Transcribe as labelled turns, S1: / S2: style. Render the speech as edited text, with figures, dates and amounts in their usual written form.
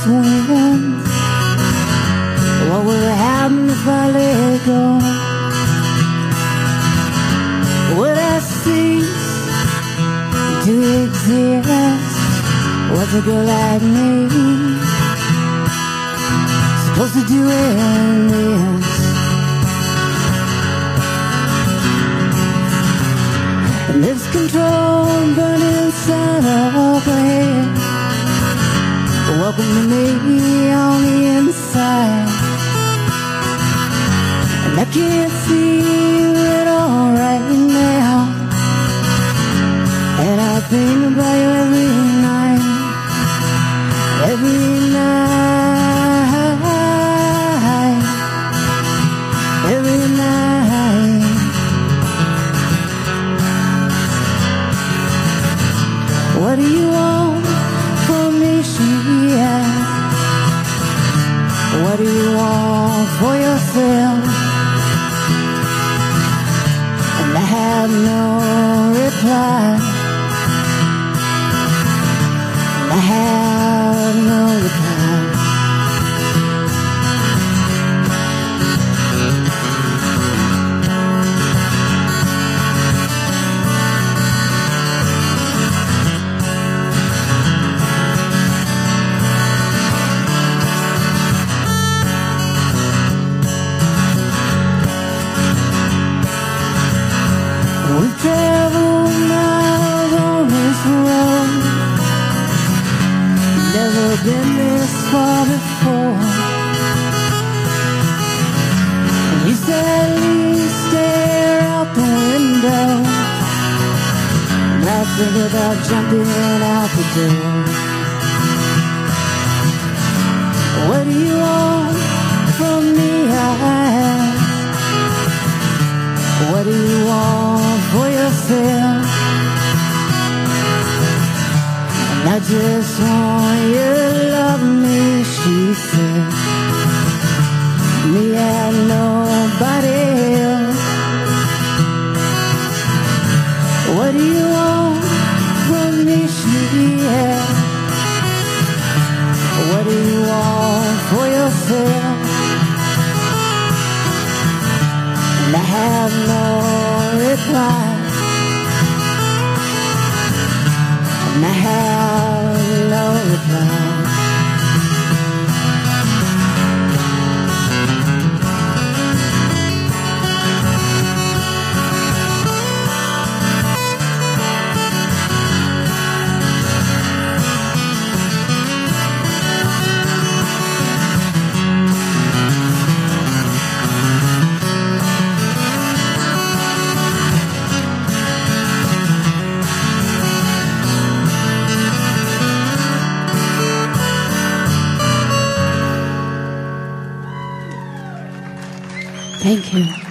S1: winds. What will happen if I let go? Would I cease to exist? What's a girl like me supposed to do in this? And this control burning inside of her head. Welcome to me on the inside, and I can't see it all right now. And I think about you every night, every night, every night. What do you want from me, she asked? What do you want for yourself? And I have no reply. And I have no reply. We've traveled miles on this road, never been this far before. And you said leave, stare out the window, and I think about jumping out the door. What do you want from me, I ask? What do you want for yourself? And I just want you to love me, she said. Me and nobody else. What do you want from me, she asked? What do you want for yourself? And I have no reply. And I have no reply. Thank you.